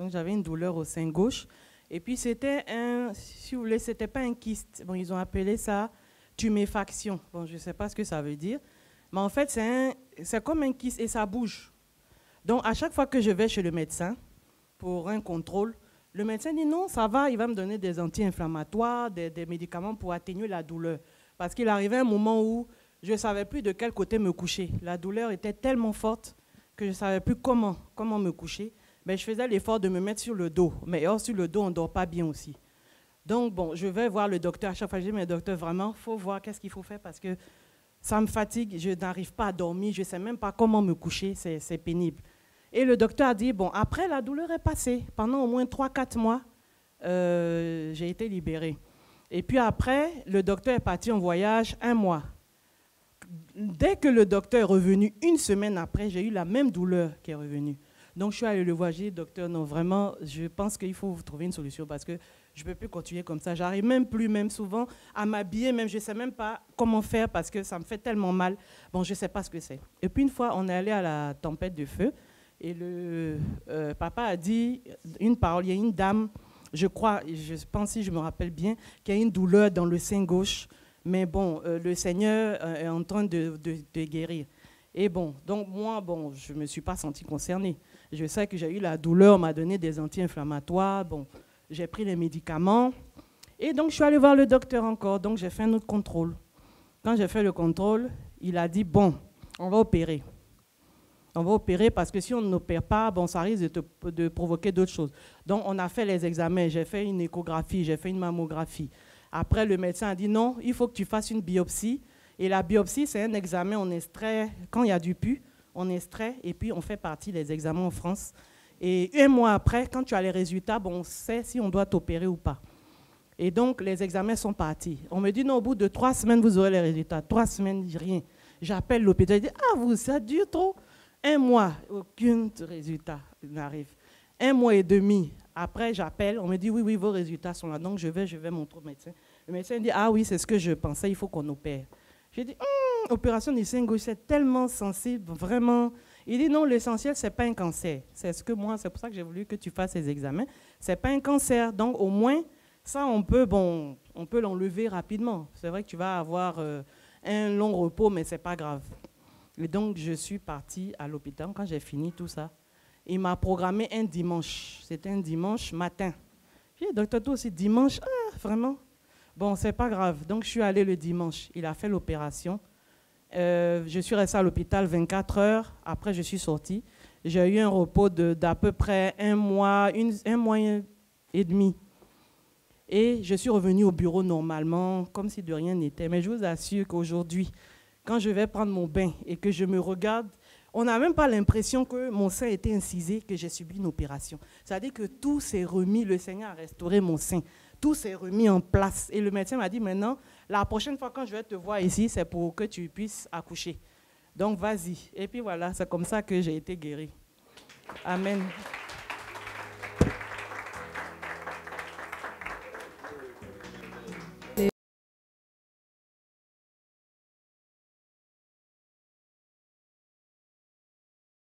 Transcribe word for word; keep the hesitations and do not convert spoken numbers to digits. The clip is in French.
Donc j'avais une douleur au sein gauche. Et puis c'était un, si vous voulez, c'était pas un kyste. Bon, ils ont appelé ça tuméfaction. Bon, je ne sais pas ce que ça veut dire. Mais en fait, c'est comme un kyste et ça bouge. Donc à chaque fois que je vais chez le médecin pour un contrôle, le médecin dit non, ça va, il va me donner des anti-inflammatoires, des, des médicaments pour atténuer la douleur. Parce qu'il arrivait un moment où je ne savais plus de quel côté me coucher. La douleur était tellement forte que je ne savais plus comment, comment me coucher. Mais je faisais l'effort de me mettre sur le dos. Mais or, sur le dos, on ne dort pas bien aussi. Donc, bon, je vais voir le docteur. À chaque fois, je dis, mais docteur, vraiment, il faut voir qu'est-ce qu'il faut faire parce que ça me fatigue, je n'arrive pas à dormir, je ne sais même pas comment me coucher, c'est pénible. Et le docteur a dit, bon, après, la douleur est passée. Pendant au moins trois quatre mois, euh, j'ai été libérée. Et puis après, le docteur est parti en voyage un mois. Dès que le docteur est revenu, une semaine après, j'ai eu la même douleur qui est revenue. Donc, je suis allée le voir, j'ai dit, docteur, non, vraiment, je pense qu'il faut vous trouver une solution parce que je ne peux plus continuer comme ça. J'arrive même plus, même souvent, à m'habiller, même je ne sais même pas comment faire parce que ça me fait tellement mal. Bon, je ne sais pas ce que c'est. Et puis, une fois, on est allé à la tempête de feu. Et le euh, papa a dit une parole, il y a une dame, je crois, je pense si je me rappelle bien, qui a une douleur dans le sein gauche, mais bon, euh, le Seigneur euh, est en train de, de, de guérir. Et bon, donc moi, bon, je ne me suis pas sentie concernée. Je sais que j'ai eu la douleur, on m'a donné des anti-inflammatoires, bon, j'ai pris les médicaments. Et donc, je suis allée voir le docteur encore, donc j'ai fait un autre contrôle. Quand j'ai fait le contrôle, il a dit, bon, on va opérer. On va opérer parce que si on n'opère pas, bon, ça risque de, te, de provoquer d'autres choses. Donc, on a fait les examens. J'ai fait une échographie, j'ai fait une mammographie. Après, le médecin a dit non, il faut que tu fasses une biopsie. Et la biopsie, c'est un examen, on extrait, quand il y a du pus, on extrait et puis on fait partie des examens en France. Et un mois après, quand tu as les résultats, bon, on sait si on doit t'opérer ou pas. Et donc, les examens sont partis. On me dit non, au bout de trois semaines, vous aurez les résultats. Trois semaines, rien. J'appelle l'hôpital, je dis ah, vous, ça dure trop. Un mois, aucun résultat n'arrive. Un mois et demi, après j'appelle, on me dit oui, oui, vos résultats sont là. Donc je vais, je vais montrer au médecin. Le médecin dit ah oui, c'est ce que je pensais, il faut qu'on opère. J'ai dit hm, opération du sein gauche, c'est tellement sensible, vraiment. Il dit non, l'essentiel, ce n'est pas un cancer. C'est ce que moi, c'est pour ça que j'ai voulu que tu fasses ces examens. Ce n'est pas un cancer, donc au moins, ça, on peut, bon, on peut l'enlever rapidement. C'est vrai que tu vas avoir euh, un long repos, mais ce n'est pas grave. Et donc, je suis partie à l'hôpital quand j'ai fini tout ça. Il m'a programmé un dimanche. C'était un dimanche matin. J'ai dit, docteur, toi aussi, dimanche, ah, vraiment? Bon, c'est pas grave. Donc, je suis allée le dimanche. Il a fait l'opération. Euh, je suis restée à l'hôpital vingt-quatre heures. Après, je suis sortie. J'ai eu un repos d'à peu près un mois, une, un mois et demi. Et je suis revenue au bureau normalement, comme si de rien n'était. Mais je vous assure qu'aujourd'hui, quand je vais prendre mon bain et que je me regarde, on n'a même pas l'impression que mon sein a été incisé, que j'ai subi une opération. C'est-à-dire que tout s'est remis, le Seigneur a restauré mon sein. Tout s'est remis en place. Et le médecin m'a dit, maintenant, la prochaine fois quand je vais te voir ici, c'est pour que tu puisses accoucher. Donc, vas-y. Et puis voilà, c'est comme ça que j'ai été guérie. Amen.